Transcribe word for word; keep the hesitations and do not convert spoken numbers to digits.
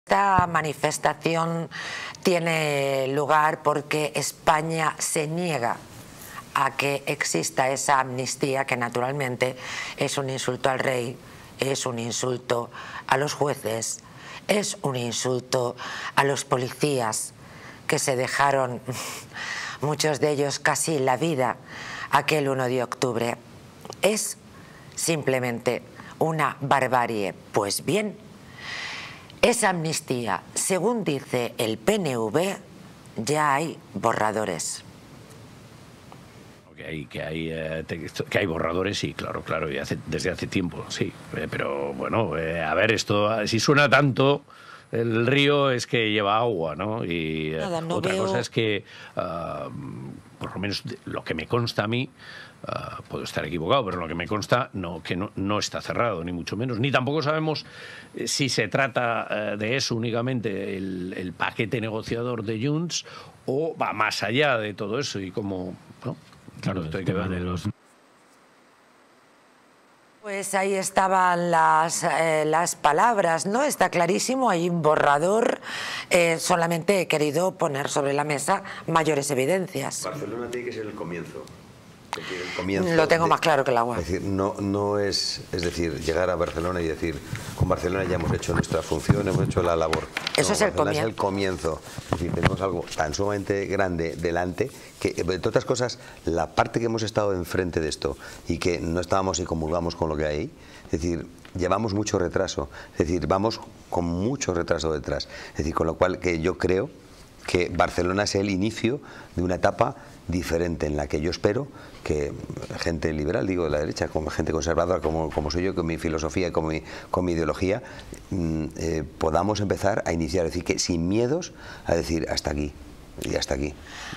Esta manifestación tiene lugar porque España se niega a que exista esa amnistía, que naturalmente es un insulto al rey, es un insulto a los jueces, es un insulto a los policías que se dejaron, muchos de ellos casi la vida, aquel uno de octubre. Es simplemente una barbarie. Pues bien, esa amnistía, según dice el P N V, ya hay borradores. Que hay, que hay, eh, que hay borradores, sí, claro, claro, y hace, desde hace tiempo, sí. Eh, pero bueno, eh, a ver, esto, si suena tanto, el río es que lleva agua, ¿no? Y eh, Nada, no otra veo... cosa es que, uh, por lo menos lo que me consta a mí, uh, puedo estar equivocado, pero lo que me consta, no, que no, no está cerrado, ni mucho menos. Ni tampoco sabemos eh, si se trata eh, de eso únicamente, el, el paquete negociador de Junts, o va más allá de todo eso y cómo, ¿no? Claro, esto hay que ver de los... Pues ahí estaban las, eh, las palabras, ¿no? Está clarísimo, hay un borrador, eh, solamente he querido poner sobre la mesa mayores evidencias. Barcelona tiene que ser el comienzo. El comienzo Lo tengo de, más claro que el agua. Es decir, no, no es, es decir, llegar a Barcelona y decir, con Barcelona ya hemos hecho nuestra función, hemos hecho la labor. Eso no, es el comienzo. Es el comienzo. Es decir, tenemos algo tan sumamente grande delante que, entre otras cosas, la parte que hemos estado enfrente de esto y que no estábamos y comulgamos con lo que hay, es decir, llevamos mucho retraso. Es decir, vamos con mucho retraso detrás. Es decir, con lo cual que yo creo que Barcelona es el inicio de una etapa diferente en la que yo espero que gente liberal, digo de la derecha, como gente conservadora, como, como soy yo, con mi filosofía y con mi, con mi ideología, eh, podamos empezar a iniciar, es decir, que sin miedos a decir hasta aquí y hasta aquí.